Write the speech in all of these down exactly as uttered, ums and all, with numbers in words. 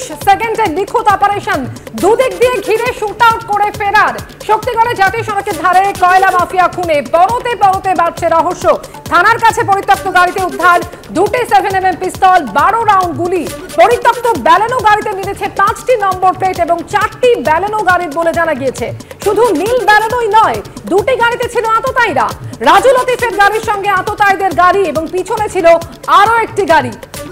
সেকেন্ডের নিখুঁত অপারেশন, দুদিক দিয়ে ঘিরে শুট আউট করে ফেরার। শক্তিগড়ে জাতীয় সড়কের ধারে কয়লা মাফিয়া খুনে পরতে পরতে বাড়ছে রহস্য। থানার কাছে পরিত্যক্ত গাড়িতে উদ্ধার দুটি সেভেন এম এম পিস্তল, বারো রাউন্ড গুলি। পরিত্যক্ত ব্যালেনো গাড়িতে মিলেছে পাঁচটি নম্বর প্লেট এবং চারটি ব্যালেনো গাড়ির বলে জানা গিয়েছে। শুধু নীল ব্যালেনোই নয়, দুটি গাড়িতে ছিল আততায়ীরা। রাজু লতিফের গাড়ির সঙ্গে আততায়ীদের গাড়ি এবং পিছনে ছিল আরো একটি গাড়ি।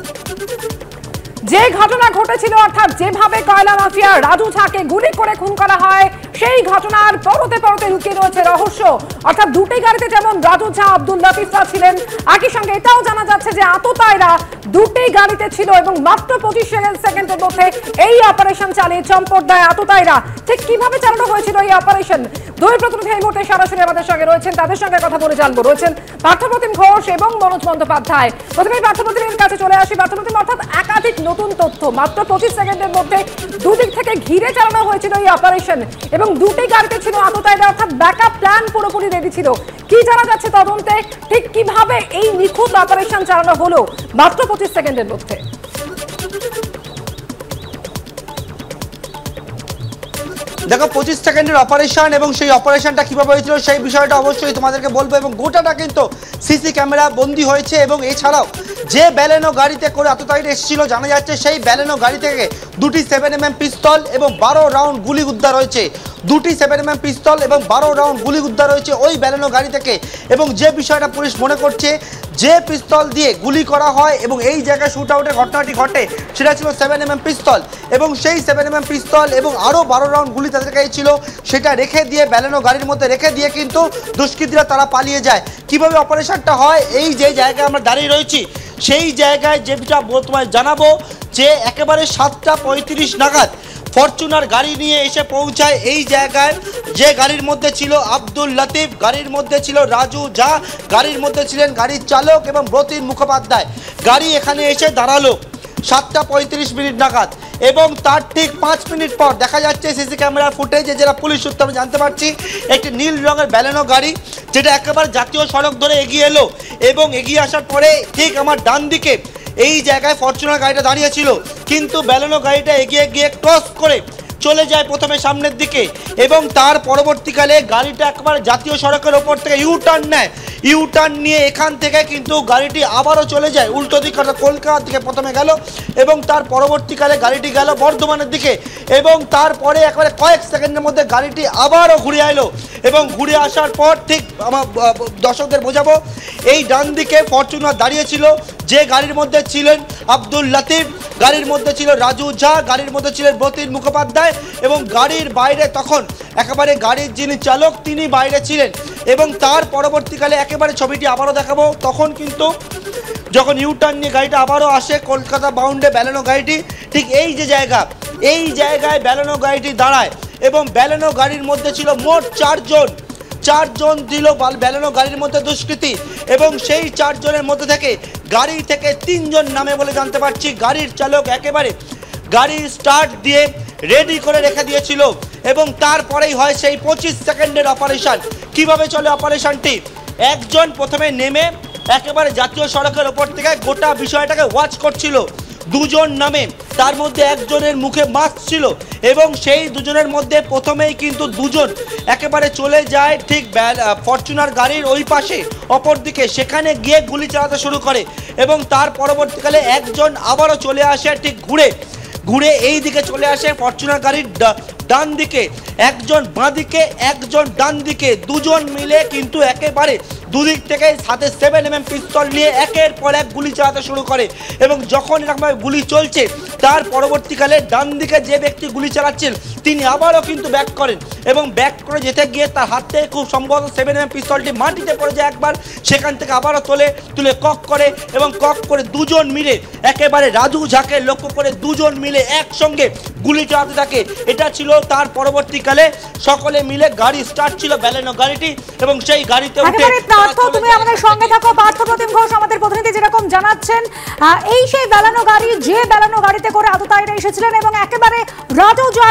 যে ঘটনা ঘটেছিল, অর্থাৎ যেভাবে কয়লা মাফিয়া রাজু ঝাকে গুলি করে খুন করা হয়, সেই ঘটনার পরতে পরতে লুকিয়ে রয়েছে রহস্য। অর্থাৎ দুটি গাড়িতে যেমন রাজু ঝা, আব্দুল লতিফরা ছিলেন, একই সঙ্গে এটাও জানা যাচ্ছে যে আততায়ীরা দুটি গাড়িতে ছিল এবং মাত্র পঁচিশ সেকেন্ডের মধ্যে এই অপারেশন চালিয়ে চম্পট দেয় আততায়ীরা। ঠিক কিভাবে চালানো হয়েছিল এই অপারেশন, দুই প্রতিনিধি এই মুহূর্তে সরাসরি আমাদের সঙ্গে রয়েছেন, তাদের সঙ্গে কথা বলে জানবো। রয়েছেন পার্থপ্রতিম ঘোষ এবং মনোজ বন্দ্যোপাধ্যায়। প্রথমে পার্থপ্রতিমের কাছে চলে আসি। পার্থপ্রতিম, অর্থাৎ একাধিক নতুন তথ্য, মাত্র পঁচিশ সেকেন্ডের মধ্যে দুদিক থেকে ঘিরে চালানো হয়েছিল এই অপারেশন এবং দুটি গাড়িতে ছিল আততায়ীরা, অর্থাৎ ব্যাকআপ প্ল্যান পুরোপুরি রেডি ছিল। কি জানা যাচ্ছে তদন্তে, ঠিক কিভাবে এই নিখুঁত অপারেশন চালানো হলো মাত্র পঁচিশ সেকেন্ডের মধ্যে? দেখো, পঁচিশ সেকেন্ডের অপারেশন এবং সেই অপারেশনটা কিভাবে হয়েছিল সেই বিষয়টা অবশ্যই তোমাদেরকে বলবো এবং গোটাটা কিন্তু সিসি ক্যামেরা বন্দী হয়েছে। এবং এছাড়াও যে ব্যালেনো গাড়িতে করে আততায়ীরা এসেছিল, জানা যাচ্ছে সেই ব্যালেনো গাড়ি থেকে দুটি সেভেন এম এম পিস্তল এবং বারো রাউন্ড গুলি উদ্ধার হয়েছে। দুটি সেভেন এম এম পিস্তল এবং বারো রাউন্ড গুলি উদ্ধার হয়েছে ওই ব্যালেনো গাড়ি থেকে। এবং যে বিষয়টা পুলিশ মনে করছে, যে পিস্তল দিয়ে গুলি করা হয় এবং এই জায়গায় শুট আউটের ঘটনাটি ঘটে, সেটা ছিল সেভেন এম এম পিস্তল। এবং সেই সেভেন এম এম পিস্তল এবং আরও বারো রাউন্ড গুলি তাদের কাছে ছিল, সেটা রেখে দিয়ে ব্যালেনো গাড়ির মধ্যে রেখে দিয়ে কিন্তু দুষ্কৃতীরা তারা পালিয়ে যায়। কিভাবে অপারেশনটা হয়, এই যে জায়গায় আমরা দাঁড়িয়ে রয়েছি সেই জায়গায় যেটা তোমায় জানাবো যে একেবারে সাতটা পঁয়ত্রিশ নাগাদ ফরচুনার গাড়ি নিয়ে এসে পৌঁছায় এই জায়গায়। যে গাড়ির মধ্যে ছিল আব্দুল লতিফ, গাড়ির মধ্যে ছিল রাজু ঝা, গাড়ির মধ্যে ছিলেন গাড়ির চালক এবং ব্রতিন মুখোপাধ্যায়। গাড়ি এখানে এসে দাঁড়ালো সাতটা পঁয়ত্রিশ মিনিট নাগাদ এবং তার ঠিক পাঁচ মিনিট পর দেখা যাচ্ছে সিসি ক্যামেরার ফুটেজে, যেটা পুলিশ সূত্রে আমি জানতে পারছি, একটি নীল রঙের ব্যালেনো গাড়ি যেটা একেবারে জাতীয় সড়ক ধরে এগিয়ে এলো এবং এগিয়ে আসার পরে ঠিক আমার ডান দিকে এই জায়গায় ফরচুনার গাড়িটা দাঁড়িয়েছিল, কিন্তু ব্যালেনো গাড়িটা এগিয়ে গিয়ে ক্রস করে চলে যায় প্রথমে সামনের দিকে এবং তার পরবর্তীকালে গাড়িটা একবার জাতীয় সড়কের ওপর থেকে ইউ টার্ন নেয়। ইউ টার্ন নিয়ে এখান থেকে কিন্তু গাড়িটি আবারও চলে যায় উল্টো দিকে, কলকাতার দিকে প্রথমে গেল এবং তার পরবর্তীকালে গাড়িটি গেল বর্ধমানের দিকে এবং তারপরে একবারে কয়েক সেকেন্ডের মধ্যে গাড়িটি আবারও ঘুরে এলো এবং ঘুরে আসার পর ঠিক আমার দর্শকদের বোঝাবো, এই ডান দিকে ফরচুনার দাঁড়িয়েছিল, যে গাড়ির মধ্যে ছিলেন আব্দুল লতিফ, গাড়ির মধ্যে ছিল রাজু ঝা, গাড়ির মধ্যে ছিলেন ব্রতিন মুখোপাধ্যায় এবং গাড়ির বাইরে তখন একেবারে গাড়ির যিনি চালক তিনি বাইরে ছিলেন। এবং তার পরবর্তীকালে একেবারে ছবিটি আবারও দেখাবো, তখন কিন্তু যখন ইউ টার্ন নিয়ে গাড়িটা আবারও আসে কলকাতা বাউন্ডে ব্যালেনো গাড়িটি, ঠিক এই যে জায়গা, এই জায়গায় ব্যালেনো গাড়িটি দাঁড়ায় এবং ব্যালেনো গাড়ির মধ্যে ছিল মোট চারজন চারজন দিল ব্যালেনো গাড়ির মধ্যে দুষ্কৃতী এবং সেই চারজনের মধ্যে থেকে গাড়ি থেকে তিনজন নামে বলে জানতে পারছি। গাড়ির চালক একেবারে গাড়ি স্টার্ট দিয়ে রেডি করে রেখে দিয়েছিল এবং তারপরেই হয় সেই পঁচিশ সেকেন্ডের অপারেশন। কিভাবে চলে অপারেশনটি, একজন প্রথমে নেমে একেবারে জাতীয় সড়কের ওপর থেকে গোটা বিষয়টাকে ওয়াচ করছিল, দুজন নামে, তার মধ্যে একজনের মুখে মাস্ক ছিল এবং সেই দুজনের মধ্যে প্রথমেই কিন্তু দুজন একেবারে চলে যায় ঠিক ফরচুনার গাড়ির ওই পাশে অপর দিকে, সেখানে গিয়ে গুলি চালাতে শুরু করে এবং তার পরবর্তীকালে একজন আবারও চলে আসে ঠিক ঘুরে ঘুরে এই দিকে চলে আসে ফরচুনার গাড়ির ডান দিকে, একজন বাঁ দিকে একজন ডান দিকে, দুজন মিলে কিন্তু একেবারে দুদিক থেকে সাথে সেভেন এম এম পিস্তল নিয়ে একের পর এক গুলি চালাতে শুরু করে এবং যখন এরকমভাবে গুলি চলছে তার পরবর্তীকালে ডান দিকে যে ব্যক্তি গুলি চালাচ্ছেন তিনি আবারও কিন্তু ব্যাক করেন এবং ব্যাক করে যেতে গিয়ে তার হাত থেকে খুব সম্ভবত সেভেন এম এম পিস্তলটি মাটিতে পড়ে যায় একবার, সেখান থেকে আবারও তোলে তুলে কক করে এবং কক করে দুজন মিলে একেবারে রাজু ঝাকে লক্ষ্য করে দুজন মিলে একসঙ্গে গুলি চালাতে থাকে। এটা ছিল তার পরবর্তীকালে সকলে মিলে গাড়ি স্টার্ট ছিল ব্যালেনো গাড়িটি এবং সেই গাড়িতে উঠে তুমি আমাদের সঙ্গে থাকো। পার্থপ্রতিম ঘোষ আমাদের প্রতিনিধি যেরকম জানাচ্ছেন, এই সেই ব্যালেনো গাড়ি, যে ব্যালেনো গাড়িতে করে আততায়ীরা এসেছিলেন এবং একেবারে রাজু ঝার গাড়িকে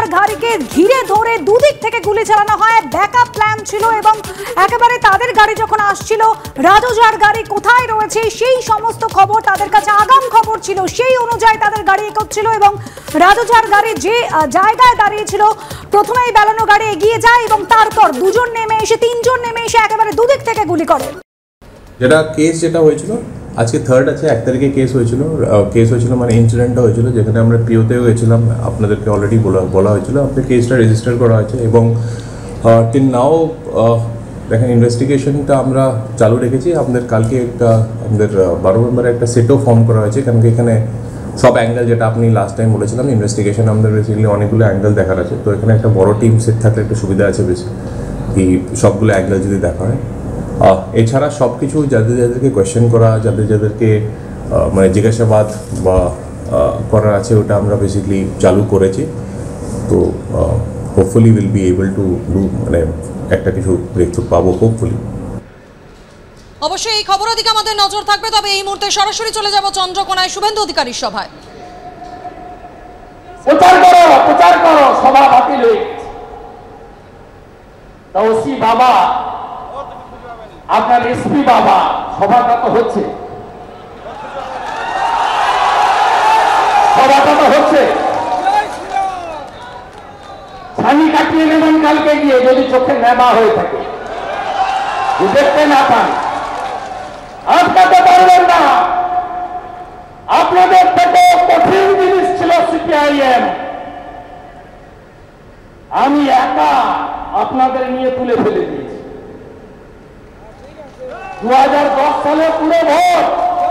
তাদেরকে ঘিরে ধরে দুদিক থেকে গুলি চালানো হয়। ব্যাকআপ প্ল্যান ছিল এবং একেবারে তাদের গাড়ি যখন আসছিল, রাজোজার গাড়ি কোথায় রয়েছে সেই সমস্ত খবর তাদের কাছে আগাম খবর ছিল, সেই অনুযায়ী তাদের গাড়ি এগোচ্ছিল এবং রাজোজার গাড়ি যে জায়গায় দাঁড়িয়েছিল প্রথমেই বেলানো গাড়ি এগিয়ে যায় এবং তারপর দুজন নেমে এসে তিনজন নেমে এসে একেবারে দুদিক থেকে গুলি করে। যেটা কেস যেটা হয়েছিল আজকে থার্ড আছে, এক তারিখে কেস হয়েছিল। কেস হয়েছিল মানে ইনসিডেন্টটা হয়েছিল যেখানে আমরা পিওতেও গেছিলাম, আপনাদেরকে অলরেডি বলা বলা হয়েছিল। আপনার কেসটা রেজিস্টার করা হয়েছে এবং টিল নাও দেখেন ইনভেস্টিগেশনটা আমরা চালু রেখেছি। আমাদের কালকে একটা আমাদের বারো মেম্বারে একটা সেটও ফর্ম করা হয়েছে, কারণ কি এখানে সব অ্যাঙ্গেল যেটা আপনি লাস্ট টাইম বলেছিলাম ইনভেস্টিগেশন আমাদের বেসিক্যালি অনেকগুলো অ্যাঙ্গেল দেখার আছে। তো এখানে একটা বড় টিম সেট থাকলে একটা সুবিধা আছে বেশি, এই সবগুলো অ্যাঙ্গেল যদি দেখা হয়। এছাড়া সব কিছু যাদের যাদেরকে কোয়েশ্চেন করা, যাদের যাদেরকে মানে জিজ্ঞাসাবাদ বা করার আছে ওটা আমরা বেসিক্যালি চালু করেছি। তো hopefully will be able to do মানে একটা কিছু ব্রেকথ্রু পাবো হোপফুলি। অবশ্যই এই খবরের দিকে আমাদের নজর থাকবে। তবে এই মুহূর্তে সরাসরি চলে যাব চন্দ্রকোনায় শুভেন্দু অধিকারীর সভায়। প্রচার করো প্রচার করো সভা বাতিল হয়ে গেছে। ওসি বাবা আপনার এসপি বাবা সভাটা তো হচ্ছে, সভাটা তো হচ্ছে। ছানি কাটিয়ে নেবেন কালকে গিয়ে যদি চোখে নেবা হয়ে থাকে, দেখতে না পান আটকাতে পারবেন না। আপনাদের থেকে কঠিন জিনিস ছিল সিপিআইএম, আমি একা আপনাদের নিয়ে তুলে ফেলে দিয়েছি। দু হাজার দশ সালে পুরো ভোট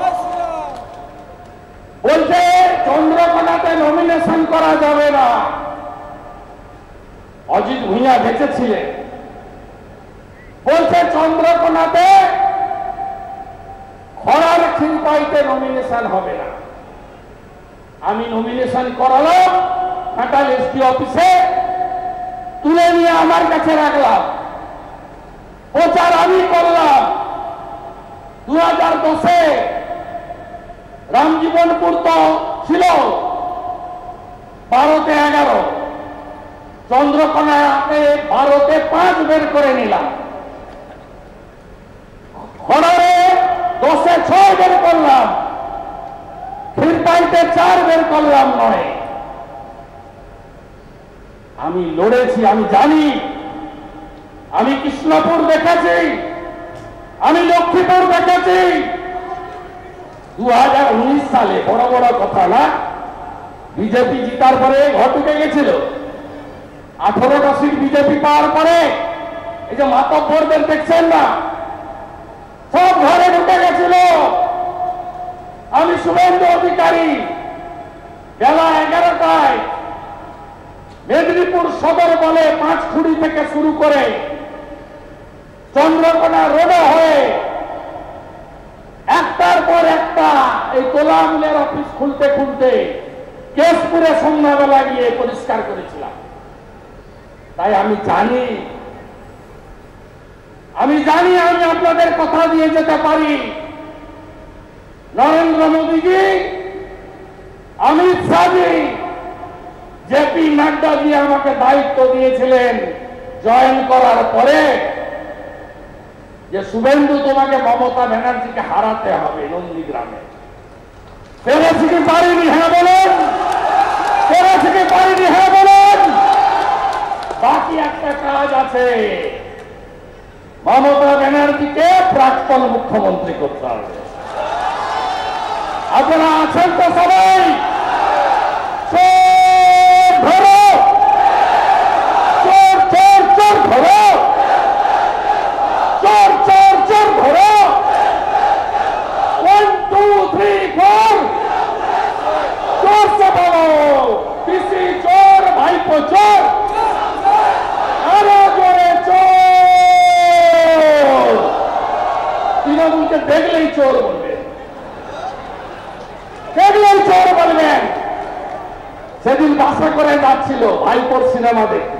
বলছে চন্দ্রকোনাতে নমিনেশন করা যাবে না। অজিত ভুঁইয়া বেঁচেছিলেন, বলছে চন্দ্রকোনাতে খরার খিলপাইতে নমিনেশন হবে না। আমি নমিনেশন করালাম ঘাটাল এসপি অফিসে, তুলে নিয়ে আমার কাছে রাখলাম, প্রচার আমি করলাম। দু হাজার দশে রামজীবনপুর তো ছিল বারোতে এগারো, চন্দ্রকোনাতে বারোতে পাঁচ বের করে নিলাম, খড়ারে দশে ছয় বের করলাম, খিরপাইতে চার বের করলাম নয়। আমি লড়েছি, আমি জানি। আমি কৃষ্ণপুর দেখেছি, আমি লক্ষ্মীপুর দেখেছি। দু হাজার উনিশ সালে বড় বড় কথা না, বিজেপি জিতার পরে ঘর ঢুকে গেছিল। আঠারোটা সিট বিজেপি পাওয়ার পরে এই যে মাতব্বরদের দেখছেন না, সব ঘরে ঢুকে গেছিল। আমি শুভেন্দু অধিকারী বেলা এগারোটায় মেদিনীপুর সদর বলে পাঁচখুড়ি থেকে শুরু করে চন্দ্রকোনা রোডে হয়ে একটার পর একটা এই তোলা আমলের অফিস খুলতে খুলতে কেশপুরে সন্ধ্যাবেলা গিয়ে পরিষ্কার করেছিলাম। তাই আমি জানি, আমি জানি আমি আপনাদের কথা দিয়ে যেতে পারি। নরেন্দ্র মোদীজি, অমিত শাহজি, জেপি নাড্ডাজি আমাকে দায়িত্ব দিয়েছিলেন জয়েন করার পরে যে শুভেন্দু তোমাকে মমতা ব্যানার্জিকে হারাতে হবে নন্দীগ্রামে। পেরেছি কি পারিনি? হ্যাঁ বলেন। পেরেছি কি পারিনি? হ্যাঁ বলেন। বাকি একটা কাজ আছে, মমতা ব্যানার্জিকে প্রাক্তন মুখ্যমন্ত্রী করতে হবে। আপনারা আছেন তো সবাই? চোর ধরো, চোর চোর চোর ধরো, চোর চোর চোর ধরো। ওয়ান টু থ্রি ফোর, চোর সে বলো, পিসি চোর, ভাইপো চোর, আরো জোরে চোর। তৃণমূলকে দেখলেই চোর বলবেন, দেখলেই চোর বলবেন। সেদিন বাসা করে যাচ্ছিল ভাইপোর সিনেমা দেখতে,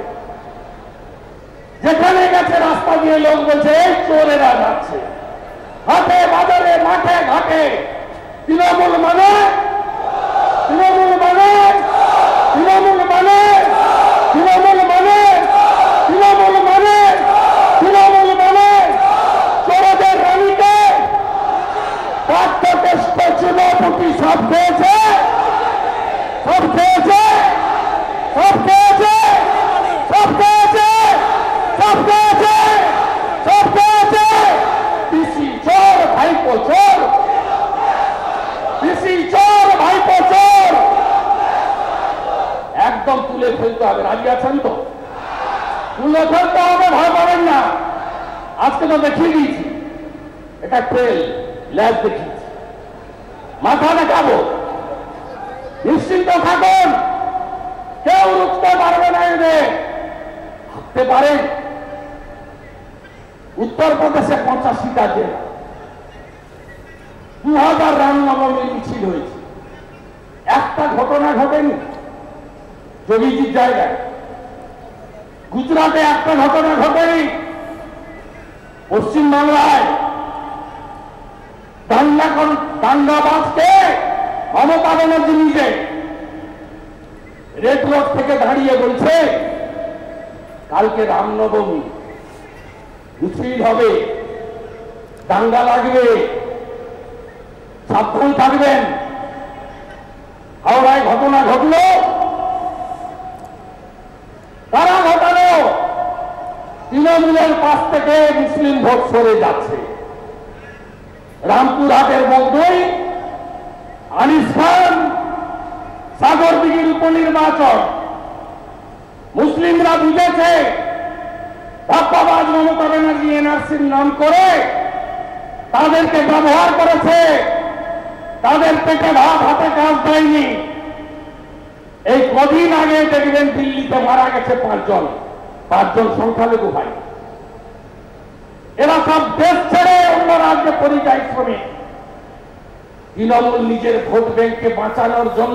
যেখানে গেছে রাস্তা দিয়ে লোক বলছে এই চোরেরা যাচ্ছে। হাটে বাজারে মাঠে ঘাটে তৃণমূল মানে, তৃণমূল মানে, তৃণমূল মানে, তৃণমূল একদম তুলে ফেলতে হবে। রাজি আছেন তো? তুলে ফেলতে হবে, ভয় পাবেন না। আজকে তো দেখিয়ে দিয়েছি, এটা ট্রেল ল্যাব দেখিয়েছি, মাথা দেখাবো, নিশ্চিন্ত থাকুন, কেউ রুখতে পারবে না। এদের ভাবতে পারেন উত্তরপ্রদেশে পঁচাশিটা জেলা, দু হাজার রামনবমীর মিছিল হয়েছে, একটা ঘটনা ঘটেনি যোগীজির জায়গায়। গুজরাটে একটা ঘটনা ঘটেনি। পশ্চিমবাংলায় দাঙ্গা দাঙ্গাবাজকে মমতা ব্যানার্জি নিজে রেড রোড থেকে দাঁড়িয়ে বলছে কালকে রামনবমী, মিছিল হবে, দাঙ্গা লাগবে, সাবধান থাকবেন। হাওড়ায় ঘটনা ঘটলো, তারা ঘটালো তৃণমূলের পাশ থেকে মুসলিম ভোট সরে যাচ্ছে। রামপুরহাটের মধ্যেই আনিস খান সাগরদিঘির উপনির্বাচন, মুসলিমরা বুঝেছে ধাপ্পাবাজ মমতা ব্যানার্জি এনআরসির নাম করে তাদেরকে ব্যবহার করেছে, তাদের পেটে ভাত হাতে কাজ দেয়নি। এই কদিন আগে দেখবেন দিল্লিতে মারা গেছে পাঁচজন, পাঁচজন সংখ্যালঘু ভাই। এরা সব দেশ ছেড়ে অন্য রাজ্যে পরিযায়ী শ্রমিক। তৃণমূল নিজের ভোট ব্যাংককে বাঁচানোর জন্য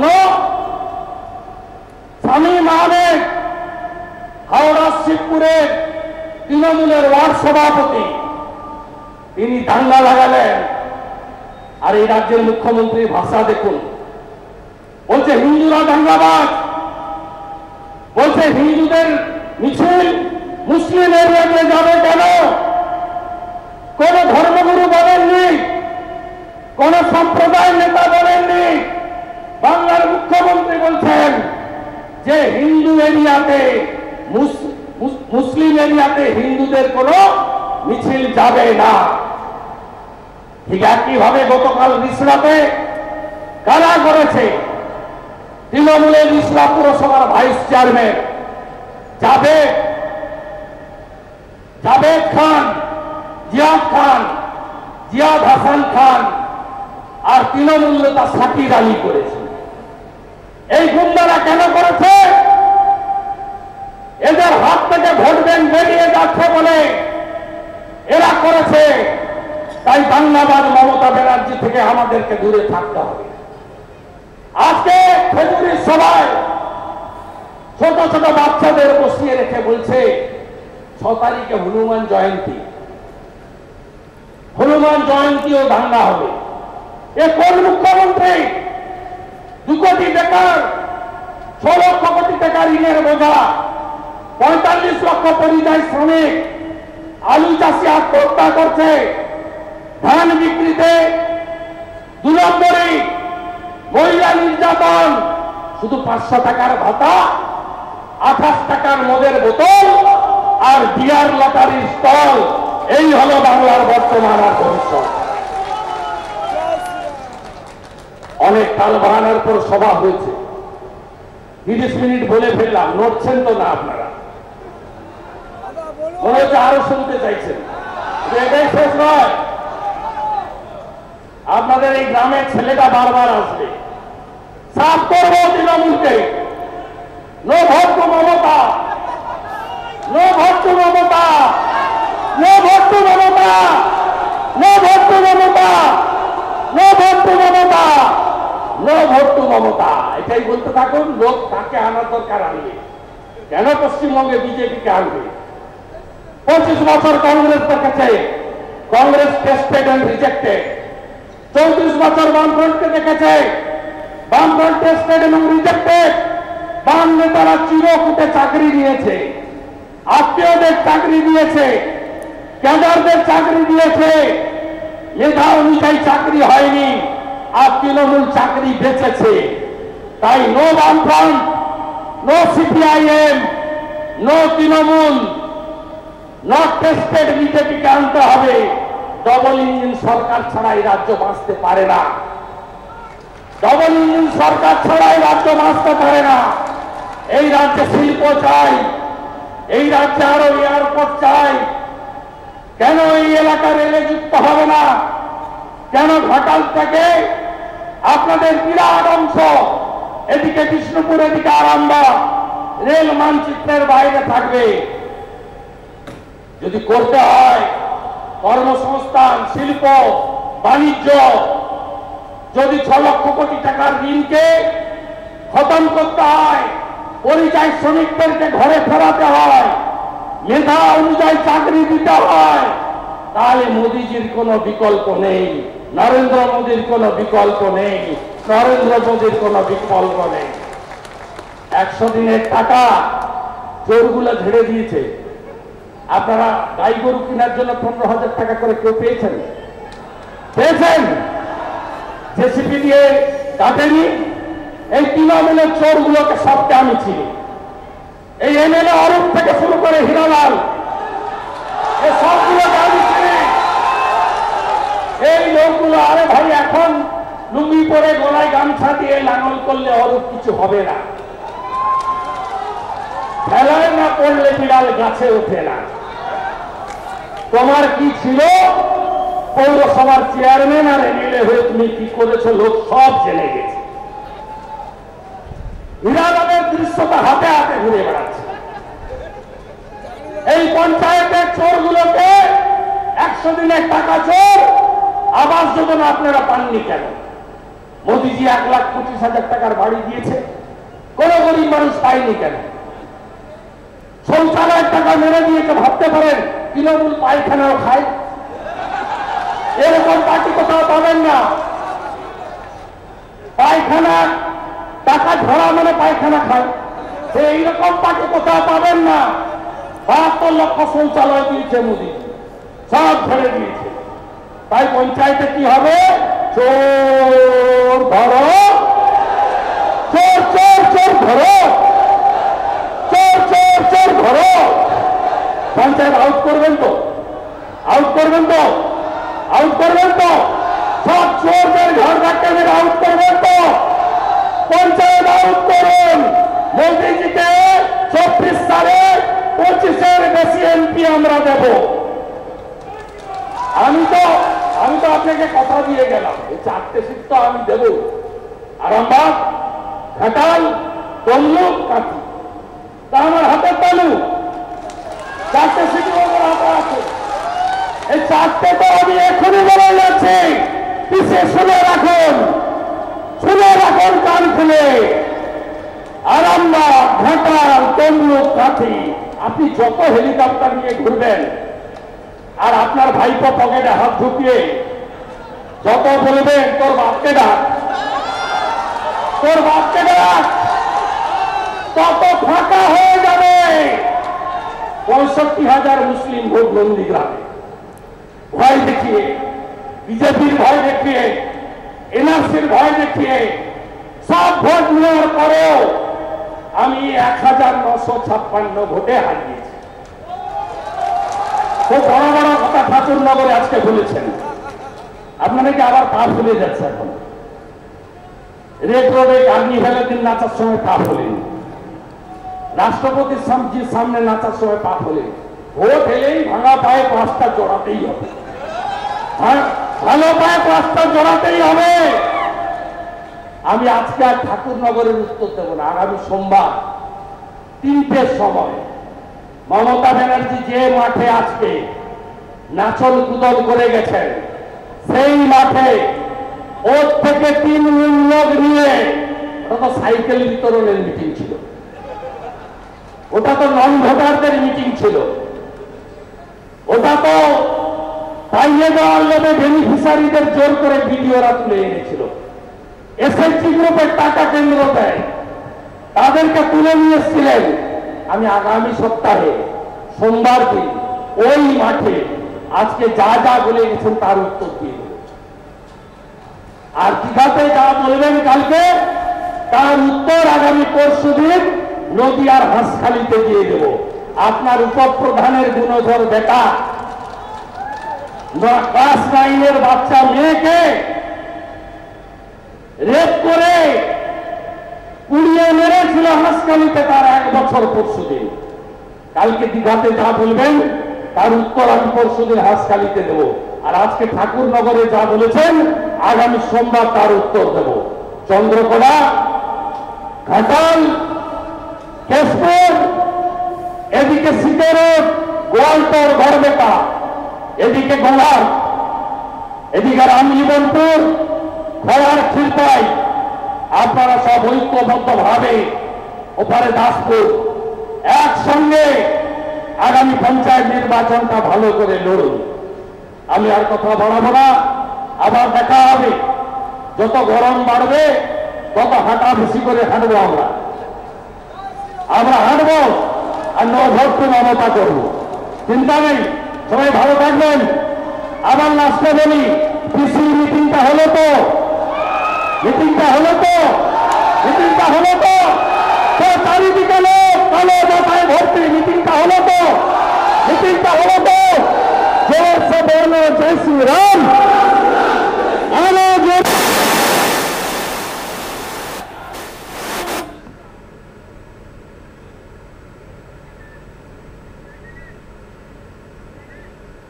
শামীম আহমেদ হাওড়া শিবপুরের তৃণমূলের ওয়ার্ড সভাপতি, তিনি দাঙ্গা লাগালেন। আর এই রাজ্যের মুখ্যমন্ত্রীর ভাষা দেখুন, বলছে হিন্দুরা দাঙ্গাবাজ, বলছে হিন্দুদের মিছিল মুসলিম এরিয়াতে যাবে কেন? কোন ধর্মগুরু বলেননি, কোন সম্প্রদায়ের নেতা বলেননি। বাংলার মুখ্যমন্ত্রী বলছেন যে হিন্দু এরিয়াতে মুসলিম এরিয়াতে হিন্দুদের কোন মিছিল যাবে না। ঠিক একইভাবে গতকাল রিসরাতে কারা করেছে? তৃণমূলের রিসরা পুরসভার ভাইস চেয়ারম্যান জাভেদ জাভেদ খান, জিয়াদ খান, জিয়াদ হাসান খান আর তৃণমূল নেতা শাকির আলী করেছে। এই গুন্ডারা কেন করেছে? এদের হাত থেকে ভোট ব্যাংক বেরিয়ে যাচ্ছে বলে এরা করেছে। তাই দাঙ্গাবাজ মমতা ব্যানার্জি থেকে আমাদেরকে দূরে থাকতে হবে। আজকে খেজুরির সভায় ছোট ছোট বাচ্চাদের বসিয়ে রেখে বলছে ছ তারিখে হনুমান জয়ন্তী, হনুমান জয়ন্তীও দাঙ্গা হবে। এ কোন মুখ্যমন্ত্রী? দু কোটি টাকার ছ লক্ষ কোটি টাকা ঋণের বোঝা, পঁয়তাল্লিশ লক্ষ পরিযায়ী শ্রমিক, আলু চাষি আত্মহত্যা করছে, ধান বিক্রিতে দু নম্বরে, মহিলা নির্যাতন, শুধু পাঁচশো টাকার ভাতা, আঠাশ টাকার মদের বোতল আর বিয়ার লটারির স্টল। এই হলো বাংলার বর্তমান আর ভবিষ্যৎ। অনেক কাল বাড়ানোর পর সভা হয়েছে, তিরিশ মিনিট বলে ফেললাম, নড়ছেন তো না আপনারা? মনে হচ্ছে আরো শুনতে চাইছেন। এটাই শেষ নয়, আপনাদের এই গ্রামের ছেলেটা বারবার আসবে। সাফ করবো তৃণমূলকে, no vote to Mamata, no vote to Mamata, no vote to Mamata, no vote to Mamata, no vote to Mamata, no vote to Mamata. এটাই বলতে থাকুন। লোক তাকে আনার দরকার আনবে কেন? পশ্চিমবঙ্গে বিজেপিকে আনবে। পঁচিশ বছর কংগ্রেস দেখেছে, কংগ্রেস টেস্টেড এন্ড রিজেক্টেড। চৌত্রিশ বছর বামফ্রন্টকে দেখেছে, বামফ্রন্ট টেস্টেড এবং রিজেক্টেড। বাম নেতারা চিরকুটে চাকরি দিয়েছে, আত্মীয়দের চাকরি দিয়েছে, ক্যাডারদের চাকরি দিয়েছে, মেধা অনুযায়ী চাকরি হয়নি, আর তৃণমূল চাকরি বেঁচেছে। তাই নো বামফ্রন্ট, no CPIM, no Trinamool, not tested বিজেপিকে আনতে হবে। ডবল ইঞ্জিন সরকার ছাড়াই রাজ্য বাঁচতে পারে না, ডবল ইঞ্জিন সরকার ছাড়াই রাজ্য বাঁচতে পারে না। এই রাজ্যে শিল্প চাই, এই রাজ্যে আরো এয়ারপোর্ট চাই। কেন এই এলাকা রেলে যুক্ত হবে না? কেন ঘাটাল থেকে আপনাদের বিরাট অংশ এদিকে বিষ্ণুপুর, এদিকে আরামবাগ রেল মানচিত্রের বাইরে থাকবে? যদি করতে হয় কর্মসংস্থান, শিল্প, বাণিজ্য, যদি ছ লক্ষ কোটি টাকার ঋণকে খতম করতে হয়, পরিযায়ী শ্রমিকদেরকে ঘরে ফেরাতে হয়, মেধা অনুযায়ী চাকরি দিতে হয়, তাহলে মোদীজির কোনো বিকল্প নেই, নরেন্দ্র মোদীর কোনো বিকল্প নেই, নরেন্দ্র মোদীর কোনো বিকল্প নেই। একশো দিনের টাকা চোরগুলো ঝেড়ে দিয়েছে। আপনারা গাই গরু কেনার জন্য পনেরো হাজার টাকা করে কেউ পেয়েছেন? পেয়েছেন? জেসিপি দিয়ে কাটেনি। এই তৃণমূলের চোরগুলোকে সবকে আমি চিনি। এই এমএলএ অরূপ থেকে শুরু করে হিরালাল, এই সবগুলোকে আমি চিনি। এই লোকগুলো, আরে ভাই এখন লুঙ্গি পরে গলায় গামছা দিয়ে লাঙল করলে অরূপ কিছু হবে না। ফেলায় না পড়লে বিড়াল গাছে ওঠে না। তোমার কি ছিল? পৌরসভার চেয়ারম্যান আর এমএলএ হয়ে তুমি কি করেছো লোক সব জেনে গেছে। হিরালালের দৃশ্যটা হাতে হাতে ঘুরে বেড়াচ্ছে। এই পঞ্চায়েতের চোরগুলোকে একশো দিনের টাকা চোর, আবাস যোজনা আপনারা পাননি কেন? মোদীজি এক লাখ পঁচিশ হাজার টাকার বাড়ি দিয়েছে, কোন গরিব মানুষ পায়নি কেন? শৌচালয়ের টাকা মেরে দিয়েছে, ভাবতে পারেন তৃণমূল পায়খানাও খায়। এরকম পার্টি কোথাও পাবেন না। পায়খানা টাকা ধরা মানে পায়খানা খায়, এইরকম পার্টি কোথাও পাবেন না। বাহাত্তর লক্ষ শৌচালয় দিয়েছে মোদী, সব ধরে দিয়েছে। তাই পঞ্চায়েতে কি হবে? চোর ধরো, চোর চোর চোর ধরো, চোর চোর চোর ধরো। পঞ্চায়েত আউট করবেন তো? আউট করবেন তো? আউট করবেন তো? সব চোরদের ঘর ধাক্কা মেরে আউট করবেন তো? পঞ্চায়েত আউট করুন। মোদীজিকে চব্বিশ সালে পঁচিশের বেশি এমপি আমরা দেব। আমি তো আমি তো আপনাকে কথা দিয়ে গেলাম, এই চারটে সিট তো আমি দেব। আরামবাগ, ঘাটাল, তমলুক, কাঁথি, তা আমার হাতে তালু চারটে সিট আমার হাতে আছে। এই চারটে তো আমি এখনই বলে যাচ্ছি, পিছিয়ে শুনে রাখুন, শুনে রাখুন কান খুলে। আরামবাগ, ঘাটাল, তমলুক, কাঁথি, আপনি যত হেলিকপ্টার নিয়ে ঘুরবেন আর আপনার ভাইপো পকেটে হাত ঢুকিয়ে যত বলবেন তোর বাপকে ডাক, তোর বাপকে ডাক, তত ফাঁকা হয়ে যাবে। পঁয়ষট্টি হাজার মুসলিম ভোট নন্দীগ্রামে ভয় দেখিয়ে, বিজেপির ভয় দেখিয়ে, এনআরসির ভয় দেখিয়ে সব ভোট নেওয়ার পরেও আমি এক হাজার নশো ছাপ্পান্ন ভোটে হারিয়েছি। খুব বড় বড় কথা ঠাকুরনগরে আজকে বলেছেন, আপনারা কি আবার পা ফুলে যাচ্ছে? এখন রেড রোডে কার্নিভ্যালের দিন নাচার সময় পা ফোলেন, রাষ্ট্রপতির সামনে নাচার সময় পা ফোলেন। ভোট এলেই ভাঙা পায়ে পাঁচটা জড়াতেই হবে, ভালো পায়ে পাঁচটা জড়াতেই হবে। আমি আজকে আর ঠাকুরনগরের উত্তর দেব না। আগামী সোমবার তিনটের সময় মমতা ব্যানার্জি যে মাঠে আজকে নাচল কুদল করে গেছেন, সেই মাঠে ওর থেকে তিন লোক নিয়ে, ওটা তো সাইকেল বিতরণের মিটিং ছিল, ওটা তো নন ভোটারদের মিটিং ছিল, ওটা তো পাইয়ে দেওয়ার লোভে বেনিফিশিয়ারিদের জোর করে ভিডিওরা তুলে এনেছিল। এসএসজি গ্রুপের টাকা কেন্দ্র দেয়, তাদেরকে তুলে নিয়ে এসেছিলেন। আমি আগামী সপ্তাহে সোমবার দিন ওই মাঠে আজকে যা যা বলে গেছেন তার উত্তর দিয়ে দেব। আর দীঘাতে যা বলবেন কালকে তার উত্তর আগামী পরশু দিন নদীয়ার হাঁসখালিতে দিয়ে দেব। আপনার উপপ্রধানের গুণধর বেটা ক্লাস নাইনের বাচ্চা মেয়েকে রেপ করে পুড়িয়ে মেরেছিল হাসকালিতে তার এক বছর পরশুদিন। কালকে দীঘাতে যা বলবেন তার উত্তর আমি পরশুদিন হাসকালিতে দেব। আর আজকে ঠাকুরনগরে যা বলেছেন আগামী সোমবার তার উত্তর দেব। চন্দ্রকোনা, ঘাটাল, কেশপুর, এদিকে সিতেরোড, গোয়ালতর, গড়বেতা, এদিকে গোলার, এদিকে রামজীবনপুর, খোয়ার, খিলপাই, আপনারা সব ঐক্যবদ্ধ ভাবে ওপারে দাসপুর একসঙ্গে আগামী পঞ্চায়েত নির্বাচনটা ভালো করে লড়ুন। আমি আর কথা বাড়াবো না, আবার দেখা হবে। যত গরম বাড়বে তত হাঁটা বেশি করে হাঁটবো আমরা আমরা হাঁটবো আর নো ভোট টু মমতা করবো। চিন্তা নেই, সবাই ভালো থাকবেন। আবার লাস্টে বলি,